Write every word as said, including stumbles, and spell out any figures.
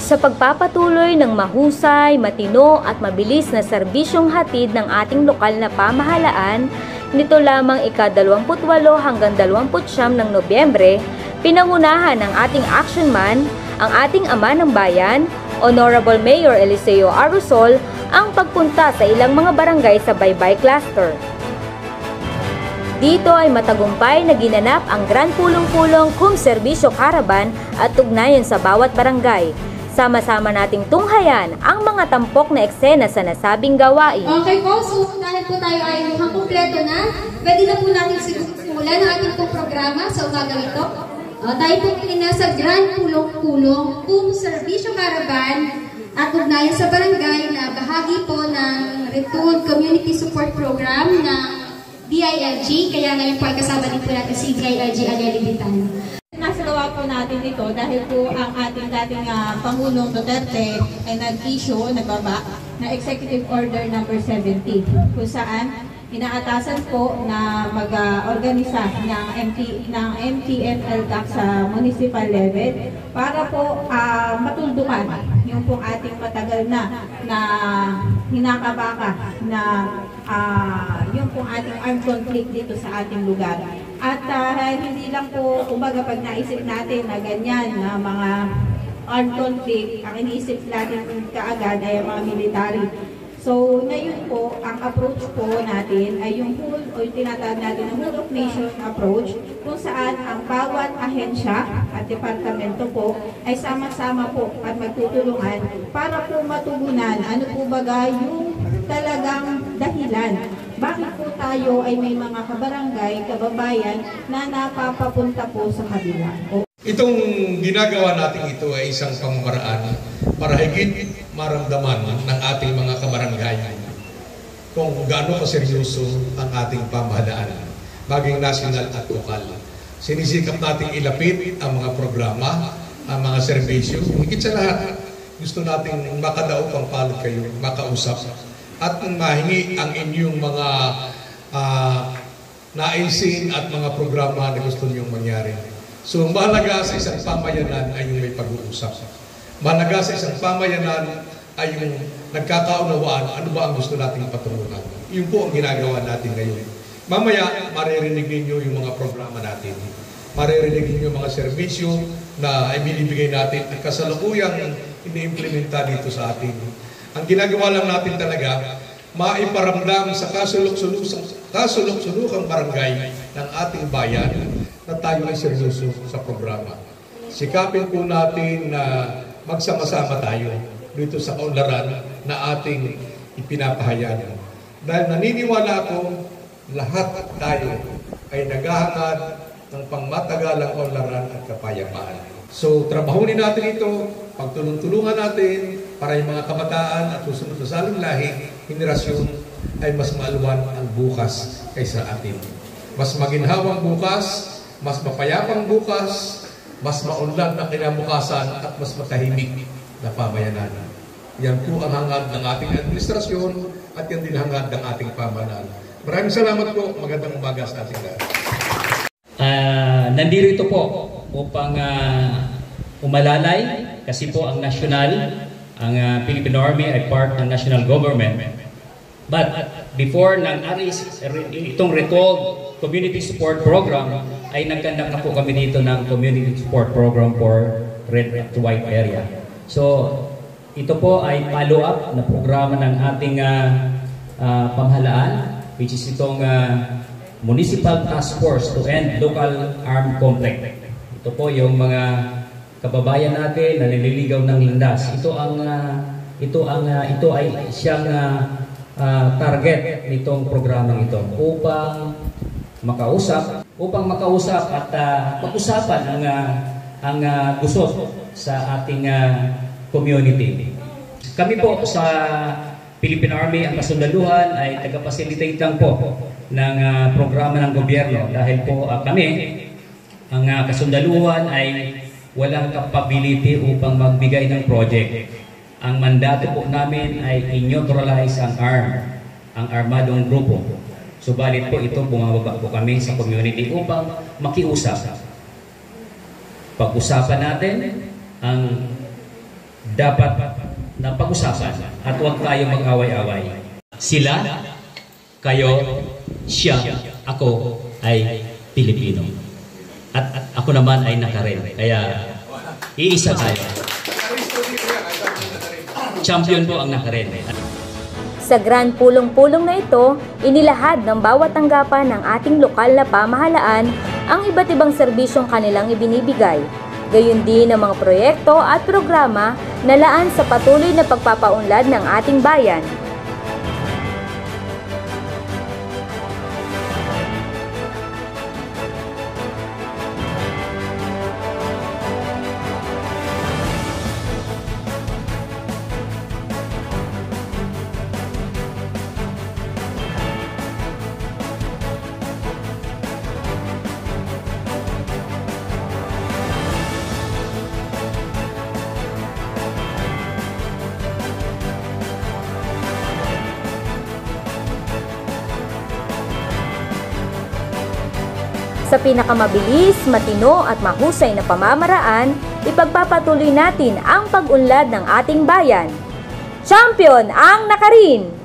sa pagpapatuloy ng mahusay, matino at mabilis na serbisyong hatid ng ating lokal na pamahalaan, nito lamang ika-dalawamput walo hanggang dalawamput siyam ng Nobyembre, pinangunahan ng ating action man, ang ating ama ng bayan, Honorable Mayor Eliseo Arusol, ang pagpunta sa ilang mga barangay sa Baybay Cluster. Dito ay matagumpay na ginanap ang Grand Pulong-Pulong Kumserbisyo Caravan at tugnayan sa bawat barangay. Sama-sama nating tunghayan ang mga tampok na eksena sa nasabing gawain. Okay po, so dahil po tayo ay mukhang kumpleto na, pwede na po natin simulan ang ating pong programa sa umagang ito. Uh, tayo po nasa Grand Pulong-Pulong Kumserbisyo Caravan at ugnayan sa barangay na bahagi po ng Retood Community Support Program ng D I L G, kaya ngayon po ay kasama din po natin si D I L G Alelibitan. Nasagawa po natin ito dahil po ang ating dating uh, Pangulong Duterte ay nag-issue, nagbaba, na Executive Order number seventy, kung saan inaatasan po na mag-organisa uh, ng, M T, ng M T N L T A C sa municipal level para po uh, matuldukan yung pong ating matagal na na hinakabaka na uh, yung pong ating armed conflict dito sa ating lugar. At uh, hindi lang po, kumbaga pag naisip natin na ganyan na mga armed conflict, ang iniisip natin kaagad ay mga military. So, ngayon po, ang approach po natin ay yung whole, o yung tinatawag natin na whole of nation approach, kung saan ang bawat ahensya at departamento po ay sama-sama po at magtutulungan para po matugunan ano po baga yung talagang dahilan. Bakit po tayo ay may mga kabarangay, kababayan na napapapunta po sa kabila? Itong ginagawa natin ito ay isang pamamaraan para higit maramdaman ng ating mga kabarangay kung gaano kaseryoso ang ating pamahalaan, maging national at lokal. Sinisikap nating ilapit ang mga programa, ang mga serbisyo. Higit sa lahat, gusto nating makadaog ang palad kayo, makausap, at mahingi ang inyong mga uh, naisin at mga programa na gusto niyong mangyari. So, mahalaga sa isang pamayanan ay yung may pag-uusap. Mahalaga sa isang pamayanan ay yung nagkakaunawaan ano ba ang gusto nating patunguhan. Yun po ang ginagawa natin ngayon. Mamaya, maririnig ninyo yung mga programa natin. Maririnig ninyo yung mga serbisyo na ibinibigay natin at kasalukuyang ini-implementa dito sa atin. Ang ginagawa lang natin talaga, maiparamdam sa kasulok-sulukang barangay ng ating bayan na tayo ay seryoso sa programa. Sikapin po natin na magsama-sama tayo dito sa kaunlaran na ating ipinapahayag. Dahil naniniwala ako, lahat tayo ay naghahangad ng pangmatagalang kaunlaran at kapayapaan. So, trabahunin natin ito, pagtulong-tulungan natin para yung mga kabataan at susunod na salong lahi, henerasyon ay mas maaluan ang bukas kaysa atin. Mas maginhawang bukas, mas mapayapang bukas, mas maunlad na kinabukasan at mas matahimik na pamayanan. Yan po ang hangad ng ating administrasyon at yan din hangad ng ating pamahalaan. Maraming salamat po. Magandang umaga sa ating lahat. Uh, nandito po upang uh, umalalay kasi po ang national, ang uh, Philippine Army ay part ng national government. But before ng itong Retood Community Support Program ay nagkandak na po kami dito ng Community Support Program for Red at White Area. So ito po ay follow-up na programa ng ating uh, uh, pamahalaan, which is itong uh, Municipal Task Force to End Local Armed Conflict. Ito po yung mga kababayan natin na nililigaw ng landas. Ito ang uh, ito ang uh, ito ay siyang uh, uh, target nitong programang ito upang makausap, upang makausap at uh, pag-usapan ang uh, ang uh, gusto sa ating uh, community. Kami po sa Philippine Army, ang kasundaluhan ay taga-facilitate lang po ng uh, programa ng gobyerno dahil po uh, kami, ang uh, kasundaluhan ay walang capability upang magbigay ng project. Ang mandato po namin ay i-neutralize ang arm, ang armadong grupo. Subalit po ito, bumababa po kami sa community upang makiusap. Pag-usapan natin ang dapat na pag-usapan at huwag tayo mag-away-away. Sila, kayo, siya, ako ay Pilipino. At, at ako naman ay Nakarin. Kaya iisa tayo. Champion po ang Nakarin. Sa Grand Pulong-Pulong na ito, inilahad ng bawat tanggapan ng ating lokal na pamahalaan ang iba't ibang serbisyong kanilang ibinibigay. Gayon din ang mga proyekto at programa na laan sa patuloy na pagpapaunlad ng ating bayan. Sa pinakamabilis, matino at mahusay na pamamaraan, ipagpapatuloy natin ang pag-unlad ng ating bayan. Champion ang Nakarin!